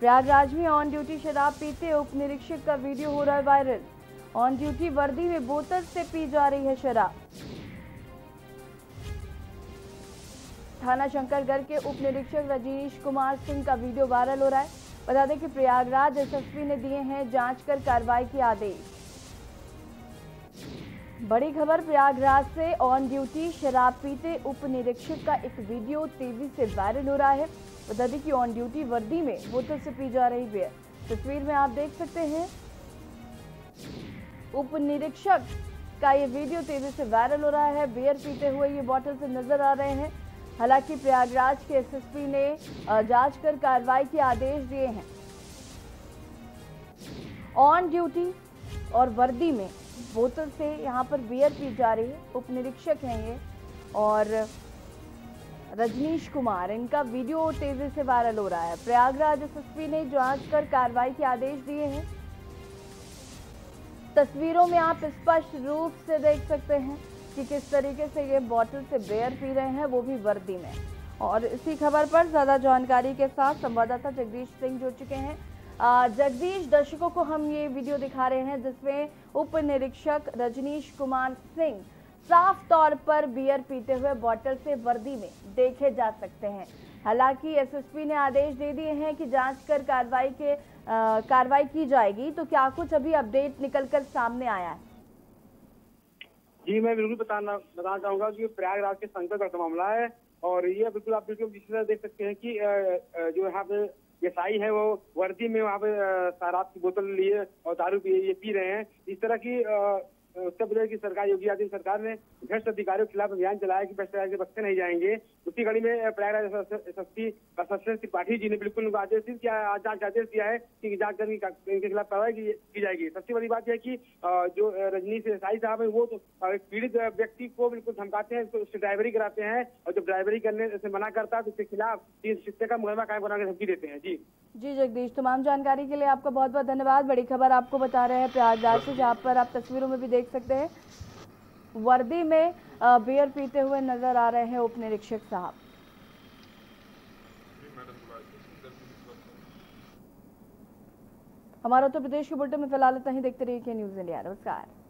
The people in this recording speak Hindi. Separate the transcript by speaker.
Speaker 1: प्रयागराज में ऑन ड्यूटी शराब पीते उप निरीक्षक का वीडियो हो रहा है वायरल। ऑन ड्यूटी वर्दी में बोतल से पी जा रही है शराब। थाना शंकरगढ़ के उप निरीक्षक रजनीश कुमार सिंह का वीडियो वायरल हो रहा है। बता दें कि प्रयागराज एसएसपी ने दिए हैं जांच कर कार्रवाई के आदेश। बड़ी खबर प्रयागराज से ऑन ड्यूटी शराब पीते उप निरीक्षक का एक वीडियो तेजी से वायरल हो रहा है। बता दें कि ऑन ड्यूटी वर्दी में बोतल से पी जा रही बियर। तस्वीर में आप देख सकते हैं उप निरीक्षक का ये वीडियो तेजी से वायरल हो रहा है। बियर पीते हुए ये बोतल से नजर आ रहे हैं। हालांकि प्रयागराज के एसएसपी ने जांच कर कार्रवाई के आदेश दिए हैं। ऑन ड्यूटी और वर्दी में बोतल से यहां पर बियर पी जा रही है। उप निरीक्षक हैं ये और रजनीश कुमार, इनका वीडियो तेजी से वायरल हो रहा है। प्रयागराज एसएसपी ने जांच कर कार्रवाई के आदेश दिए हैं। तस्वीरों में आप स्पष्ट रूप से देख सकते हैं कि किस तरीके से ये बोतल से बियर पी रहे हैं, वो भी वर्दी में। और इसी खबर पर ज्यादा जानकारी के साथ संवाददाता जगदीश सिंह जुड़ चुके हैं। जगदीश, दर्शकों को हम ये वीडियो दिखा रहे हैं जिसमें उप निरीक्षक रजनीश कुमार सिंह साफ तौर पर बियर पीते हुए बोतल से वर्दी में देखे जा सकते हैं। हालांकि एसएसपी ने आदेश दे दिए हैं कि जांच कर कार्रवाई की जाएगी। तो क्या कुछ अभी अपडेट निकलकर सामने आया है?
Speaker 2: जी, मैं बिल्कुल बताना चाहूंगा कि प्रयागराज के शंकरगढ़ का मामला है और ये बिल्कुल आप जिस तरह देख सकते हैं कि जो यहाँ पे एसआई है वो वर्दी में वहाँ पे शराब की बोतल लिए और दारू पी रहे हैं। इस तरह की उत्तर प्रदेश की सरकार, योगी आदित्यनाथ सरकार ने भ्रष्ट अधिकारियों के खिलाफ अभियान चलाया कि भ्रष्टाचार के बख्शे नहीं जाएंगे। उसी कड़ी में प्रयागराज एसएसपी सत्येंद्र त्रिपाठी जी ने बिल्कुल उनको आदेश दिया, जांच का आदेश दिया है कि जांच करके इनके खिलाफ कार्रवाई की जाएगी। सबसे बड़ी बात यह है कि जो रजनीश एसआई साहब है वो तो पीड़ित व्यक्ति को बिल्कुल धमकाते हैं, उससे ड्राइवरी कराते हैं और जब ड्राइवरी करने से मना करता है तो उसके खिलाफ 3 का मुकदमा कायम कराने की धमकी देते हैं। जी
Speaker 1: जगदीश, तमाम जानकारी के लिए आपका बहुत बहुत धन्यवाद। बड़ी खबर आपको बता रहे हैं प्रयागराज से, जहाँ पर आप तस्वीरों में भी देख सकते हैं वर्दी में बियर पीते हुए नजर आ रहे हैं उप निरीक्षक साहब। हमारा उत्तर प्रदेश के बुलेटिन में फिलहाल इतना ही। देखते रहिए के न्यूज़ इंडिया। नमस्कार।